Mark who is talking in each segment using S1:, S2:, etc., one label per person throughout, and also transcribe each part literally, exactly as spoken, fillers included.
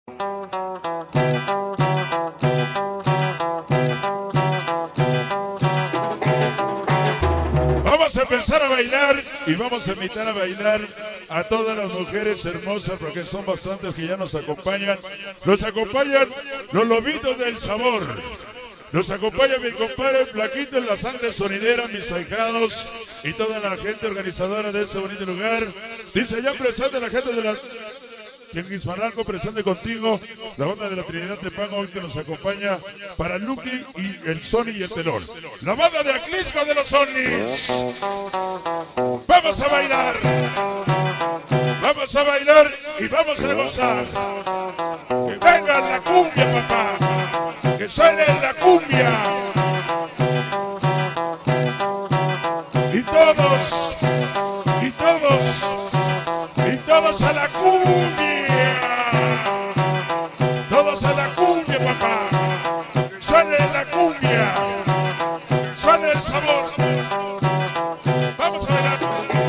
S1: Vamos a empezar a bailar y vamos a invitar a bailar a todas las mujeres hermosas porque son bastantes que ya nos acompañan. Nos acompañan los lobitos del sabor. Nos acompaña mi compadre Flaquito en la sangre sonidera, mis ahijados y toda la gente organizadora de este bonito lugar. Dice ya presente la gente de la Tianguis Marranco, presente contigo, la banda de la Trinidad de Pago hoy que nos acompaña para Lucky y el Sony y el Telón. La banda de Aclisco de los Sonis. Vamos a bailar. Vamos a bailar y vamos a gozar. Que venga la cumbia, papá. Que suene la cumbia. Y todos, y todos, y todos a la cumbia. Todos a la cumbia, papá. Que suene la cumbia. Que suene el sabor. Vamos a bailar.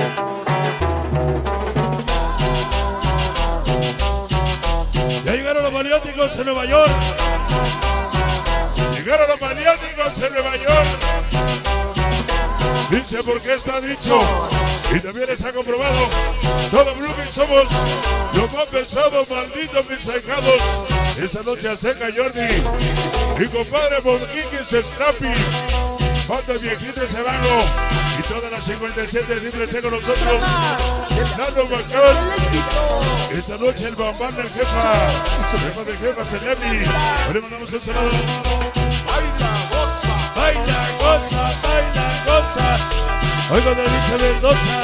S1: Ya llegaron los maniáticos en Nueva York. Llegaron los maniáticos en Nueva York. Dice porque está dicho. Y también está comprobado. Todo Blooming somos los más pesados, malditos mis ahijados. Esta noche a Seca Jordi. Mi compadre Monquiquis Scrappy. Falta viejito ese vago. Y todas las cincuenta y siete siempre con nosotros. Nando Bacán. Esta noche el bambán del jefa. Jefa del jefa Celebi. Le mandamos un saludo.
S2: Baila, goza,
S1: Baila, goza, baila, goza. Hoy con dice Mendoza.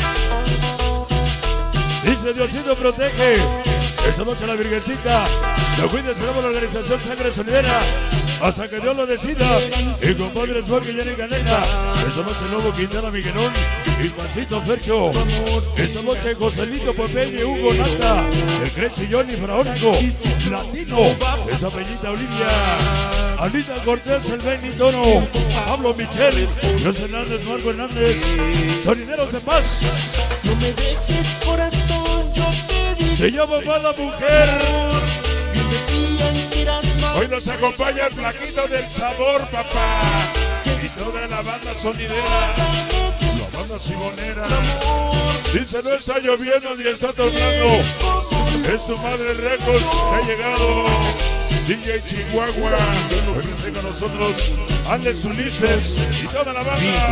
S1: Dice Diosito protege. Esta noche la Virgencita. Lo cuide, seremos la organización Sangre Sonidera. Hasta que Dios lo decida. Y compadre Smoke y Jenny Canela. Esta noche Lobo Quintana Miguelón. Y Juancito Fercho. Esta noche Joselito Popeye, Hugo Nata. El Cresci Johnny Faraónico. Latino. Esa Peñita Olivia. Anita Cortés, el Benny Tono. Pablo Michel. José Hernández, Marco Hernández. Sonideros de Paz.
S3: No me dejes, corazón, yo te digo.
S1: Se llama Mala Mujer.
S3: Bien decían que eras más.
S1: Hoy nos acompaña el Flaquito del Sabor, papá. Y toda la banda sonidera. La banda simonera. Dice no está lloviendo ni está tornando. Es su madre Records que ha llegado. D J Chihuahua. Hoy está con nosotros. Alex Ulises y toda la banda.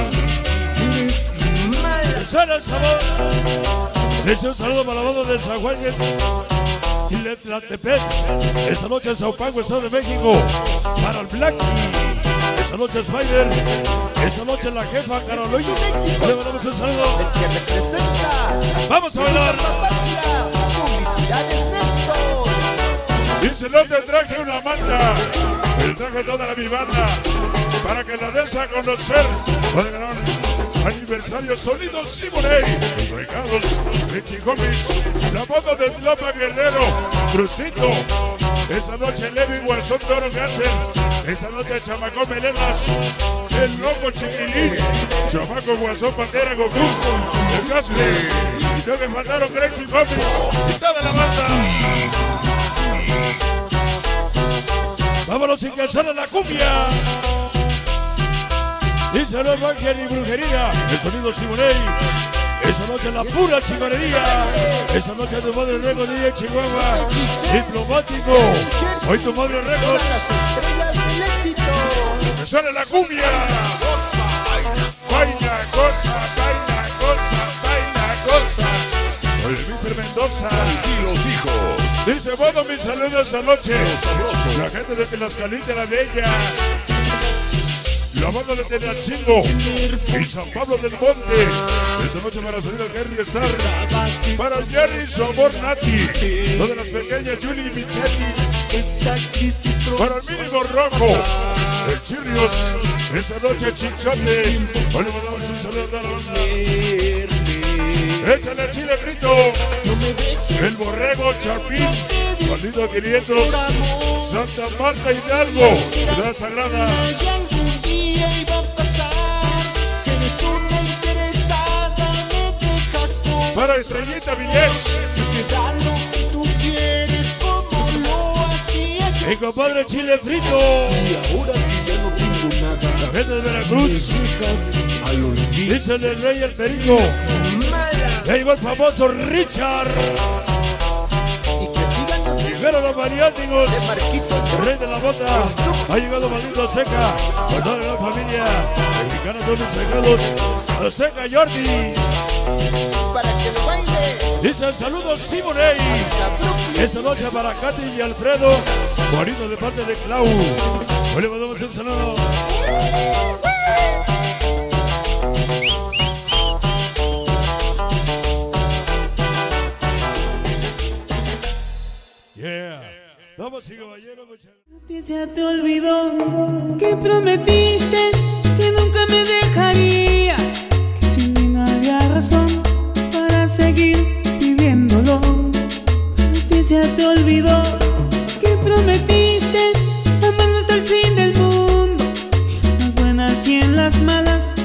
S1: ¡Suena el sabor! Dice un saludo para la banda del San Juan y Tepet. Esta noche en Sao Paulo, Estado de México. Para el Black. Esta noche Spider. Esta noche la jefa Carolina. Le mandamos un saludo.
S3: El que representa.
S1: ¡Vamos a bailar!
S3: Publicidades Néstor.
S1: Dice no te traje una manta. Te traje toda la mi banda. Para que la des a conocer. Puede ganar aniversario Sonido Simonei. Los regalos de Chicomis. La banda de Tlapa Guerrero. Crucito. Esa noche Levi Guasón Toro Gasser. Esa noche Chamaco Melenas. El loco Chiquilín. Chamaco Guasón Pantera Goku. El Gasper. Y te me mandaron Greg Chicomis. Y toda la banda. Vámonos sin cansar a la cumbia. Dice no magia ni brujería. El Sonido Simonei. Esa noche la pura chingonería. Esa noche tu madre Records, D J Chihuahua. Diplomático. Hoy tu madre Records. Que suene la cumbia. Baila, goza, baila, goza, baila, goza. El mister Mendoza.
S2: y los hijos.
S1: Dice bueno mis saludos esta noche. La gente de Tlaxcalita la Bella. La banda de Tenachingo y San Pablo del Monte. Esta noche para salir al Jerry Star. Para Jerry Sobor Nati. Todas las pequeñas Julie y Micheli. Para el mínimo rojo. El Chirrios. Esta noche Chichote. Hoy le mandamos un saludo a la banda. Échale chile grito. El borrego Chapín. Maldito quinientos. Santa Marta Hidalgo. Ciudad Sagrada. Para Estrellita Vilés. Mi compadre Chile Frito.
S3: Y ahora que ya no tengo nada,
S1: La gente de Veracruz.
S3: me dejas al olvido.
S1: Dice el rey el perico.
S3: Mala.
S1: Ya llegó el famoso Richard.
S3: Y que sigan así.
S1: Llegaron los maniáticos.
S3: De Marquito.
S1: El rey de la bota. Ha llegado Maldito Seca. Con toda la familia. Mexicana, todos mis allegados. A Seca Jordi.
S3: Para que lo baile.
S1: Dice saludos Simonei.
S3: Hasta Brooklyn.
S1: Esta noche para Katy y Alfredo. Bonito de parte de Clau. Hoy le mandamos un saludo. Yeah. Vamos, y caballeros, muchas gracias.
S4: Ya te olvidó que prometiste que nunca me dejarías, que sin mí no había razón para seguir viviéndolo. Ya te olvidó que prometiste amarme hasta el fin del mundo, en las buenas y en las malas.